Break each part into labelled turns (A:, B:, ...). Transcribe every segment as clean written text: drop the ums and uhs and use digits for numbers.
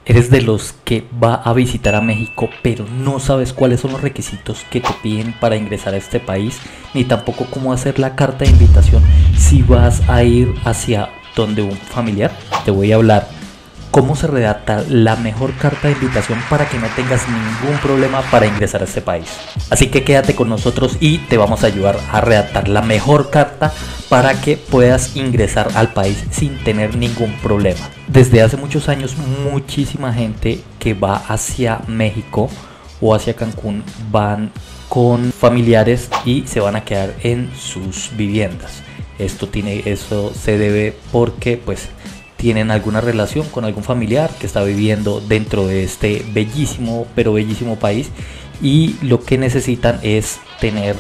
A: Eres de los que va a visitar a México, pero no sabes cuáles son los requisitos que te piden para ingresar a este país, ni tampoco cómo hacer la carta de invitación si vas a ir hacia donde un familiar. Te voy a hablar cómo se redacta la mejor carta de invitación para que no tengas ningún problema para ingresar a este país. Así que quédate con nosotros y te vamos a ayudar a redactar la mejor carta para que puedas ingresar al país sin tener ningún problema. Desde hace muchos años, muchísima gente que va hacia México o hacia Cancún van con familiares y se van a quedar en sus viviendas. Eso se debe porque pues tienen alguna relación con algún familiar que está viviendo dentro de este bellísimo, pero bellísimo país, y lo que necesitan es tener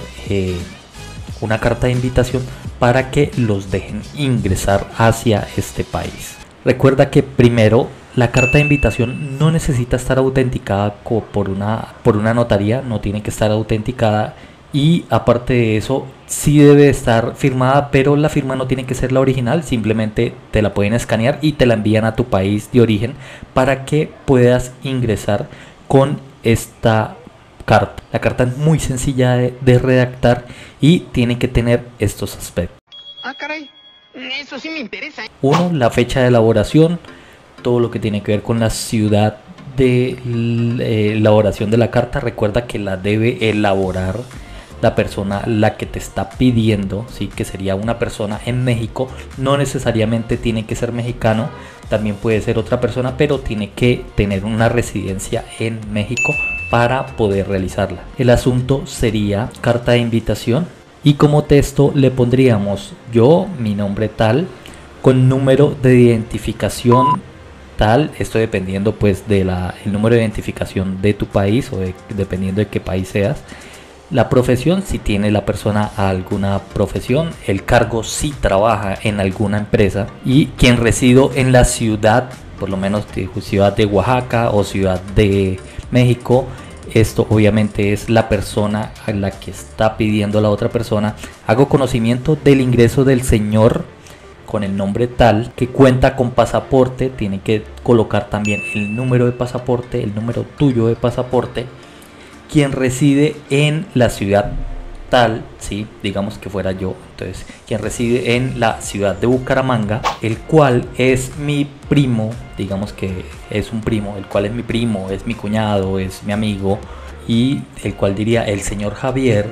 A: una carta de invitación para que los dejen ingresar hacia este país. Recuerda que primero la carta de invitación no necesita estar autenticada por una notaría, no tiene que estar autenticada, y aparte de eso sí debe estar firmada, pero la firma no tiene que ser la original, simplemente te la pueden escanear y te la envían a tu país de origen para que puedas ingresar con esta carta. La carta es muy sencilla de redactar y tiene que tener estos aspectos.
B: Ah, caray, eso sí me interesa.
A: 1. La fecha de elaboración, todo lo que tiene que ver con la ciudad de elaboración de la carta. Recuerda que la debe elaborar la persona la que te está pidiendo, ¿sí? Que sería una persona en México. No necesariamente tiene que ser mexicano, también puede ser otra persona, pero tiene que tener una residencia en México para poder realizarla. El asunto sería carta de invitación, y como texto le pondríamos yo, mi nombre tal, con número de identificación tal, esto dependiendo pues de el número de identificación de tu país o dependiendo de qué país seas. La profesión, si tiene la persona alguna profesión, el cargo si trabaja en alguna empresa, y quien reside en la ciudad, por lo menos ciudad de Oaxaca o ciudad de México. Esto obviamente es la persona a la que está pidiendo la otra persona. Hago conocimiento del ingreso del señor con el nombre tal, que cuenta con pasaporte, tiene que colocar también el número de pasaporte, el número tuyo de pasaporte, quien reside en la ciudad tal, ¿sí? Digamos que fuera yo, entonces quien reside en la ciudad de Bucaramanga, el cual es mi primo, digamos que es un primo, el cual es mi primo, es mi cuñado, es mi amigo, y el cual diría el señor Javier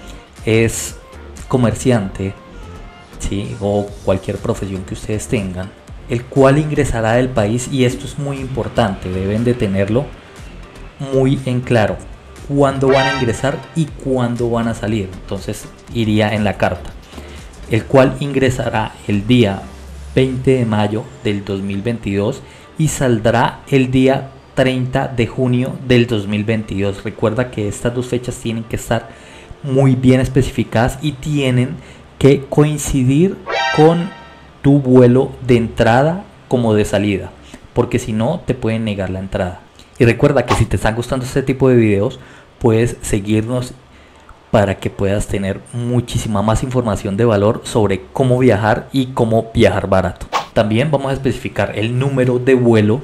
A: es comerciante, ¿sí? O cualquier profesión que ustedes tengan, el cual ingresará del país, y esto es muy importante, deben de tenerlo muy en claro, cuándo van a ingresar y cuándo van a salir. Entonces iría en la carta, el cual ingresará el día 20 de mayo del 2022 y saldrá el día 30 de junio del 2022. Recuerda que estas dos fechas tienen que estar muy bien especificadas y tienen que coincidir con tu vuelo de entrada como de salida, porque si no te pueden negar la entrada. Y recuerda que si te están gustando este tipo de videos, puedes seguirnos para que puedas tener muchísima más información de valor sobre cómo viajar y cómo viajar barato. También vamos a especificar el número de vuelo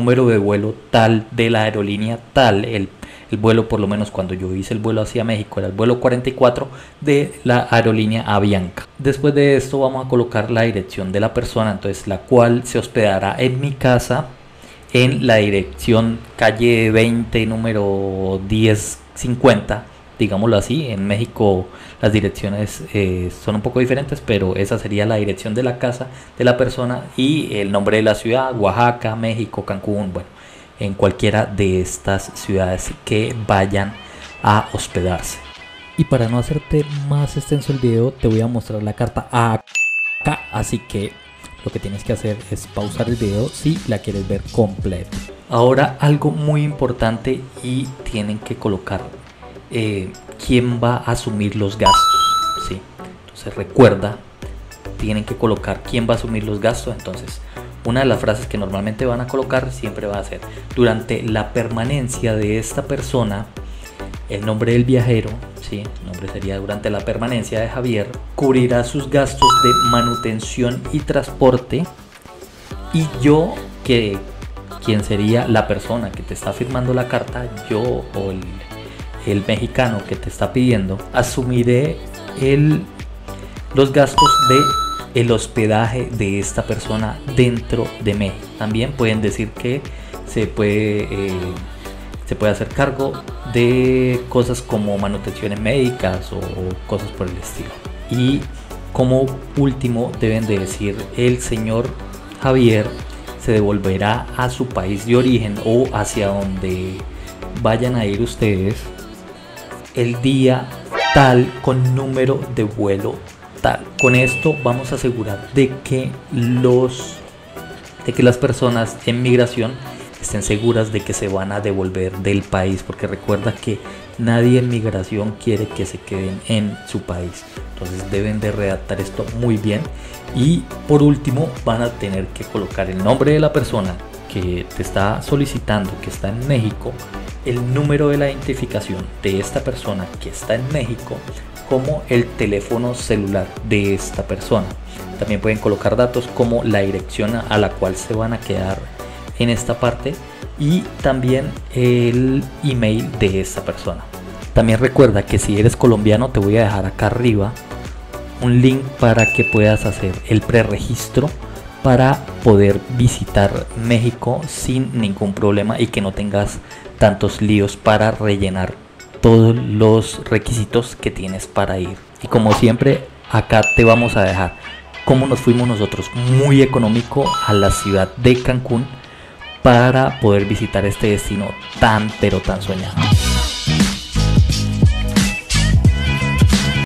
A: tal de la aerolínea tal, el vuelo, por lo menos cuando yo hice el vuelo hacia México era el vuelo 44 de la aerolínea Avianca. Después de esto vamos a colocar la dirección de la persona, entonces la cual se hospedará en mi casa, en la dirección calle 20, número 1050, digámoslo así. En México las direcciones son un poco diferentes, pero esa sería la dirección de la casa de la persona y el nombre de la ciudad: Oaxaca, México, Cancún, bueno, en cualquiera de estas ciudades que vayan a hospedarse. Y para no hacerte más extenso el video, te voy a mostrar la carta acá, así que lo que tienes que hacer es pausar el video si la quieres ver completa. Ahora algo muy importante, y tienen que colocar quién va a asumir los gastos, ¿sí? Entonces recuerda, tienen que colocar quién va a asumir los gastos. Entonces una de las frases que normalmente van a colocar siempre va a ser: durante la permanencia de esta persona, el nombre del viajero, ¿sí? El nombre sería: durante la permanencia de Javier, cubrirá sus gastos de manutención y transporte, y yo que quien sería la persona que te está firmando la carta, yo o el mexicano que te está pidiendo, asumiré los gastos de el hospedaje de esta persona dentro de México. También pueden decir que se puede hacer cargo de cosas como manutenciones médicas o cosas por el estilo. Y como último deben de decir: el señor Javier se devolverá a su país de origen o hacia donde vayan a ir ustedes el día tal, con número de vuelo tal. Con esto vamos a asegurar de que las personas en migración estén seguras de que se van a devolver del país, porque recuerda que nadie en migración quiere que se queden en su país. Entonces deben de redactar esto muy bien. Y por último van a tener que colocar el nombre de la persona que te está solicitando, que está en México, el número de la identificación de esta persona que está en México, como el teléfono celular de esta persona. También pueden colocar datos como la dirección a la cual se van a quedar en esta parte y también el email de esta persona. También recuerda que si eres colombiano, te voy a dejar acá arriba un link para que puedas hacer el preregistro para poder visitar México sin ningún problema y que no tengas tantos líos para rellenar todos los requisitos que tienes para ir. Y como siempre, acá te vamos a dejar cómo nos fuimos nosotros muy económico a la ciudad de Cancún para poder visitar este destino tan pero tan soñado.